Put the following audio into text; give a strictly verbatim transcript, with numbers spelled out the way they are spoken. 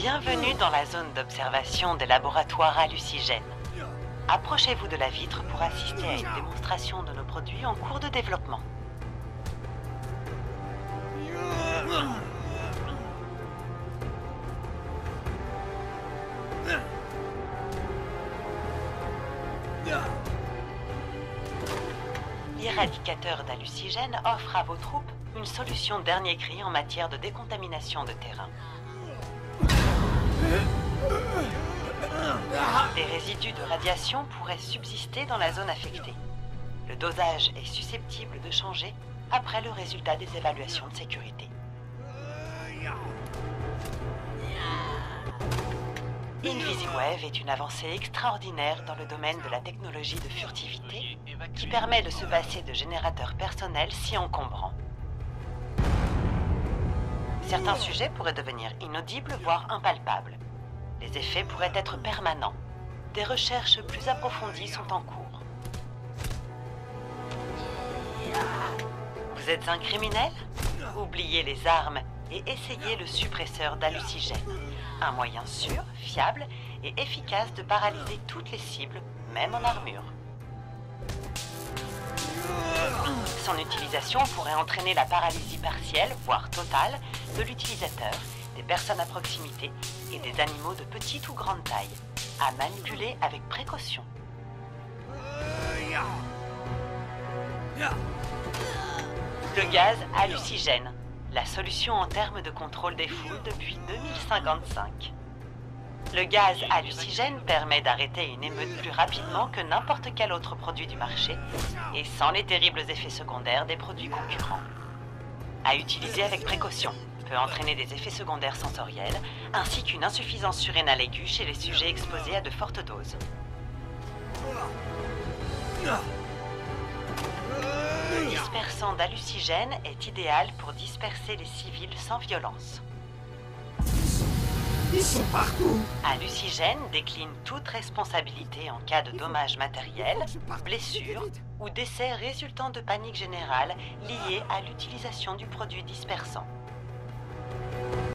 Bienvenue dans la zone d'observation des laboratoires hallucigènes. Approchez-vous de la vitre pour assister à une démonstration de nos produits en cours de développement. L'éradicateur d'hallucigènes offre à vos troupes une solution dernier cri en matière de décontamination de terrain. Des résidus de radiation pourraient subsister dans la zone affectée. Le dosage est susceptible de changer après le résultat des évaluations de sécurité. InvisiWave est une avancée extraordinaire dans le domaine de la technologie de furtivité qui permet de se passer de générateurs personnels si encombrants. Certains sujets pourraient devenir inaudibles, voire impalpables. Les effets pourraient être permanents. Des recherches plus approfondies sont en cours. Vous êtes un criminel? Oubliez les armes et essayez le suppresseur d'hallucigènes. Un moyen sûr, fiable et efficace de paralyser toutes les cibles, même en armure. Son utilisation pourrait entraîner la paralysie partielle, voire totale, de l'utilisateur, des personnes à proximité et des animaux de petite ou grande taille, à manipuler avec précaution. Le gaz hallucigène, la solution en termes de contrôle des foules depuis deux mille cinquante-cinq. Le gaz hallucigène permet d'arrêter une émeute plus rapidement que n'importe quel autre produit du marché et sans les terribles effets secondaires des produits concurrents. À utiliser avec précaution, peut entraîner des effets secondaires sensoriels ainsi qu'une insuffisance surrénale aiguë chez les sujets exposés à de fortes doses. Le dispersant d'hallucigènes est idéal pour disperser les civils sans violence. Ils sont partout. Hallucigène décline toute responsabilité en cas de dommages matériels, blessures ou décès résultant de panique générale liée à l'utilisation du produit dispersant.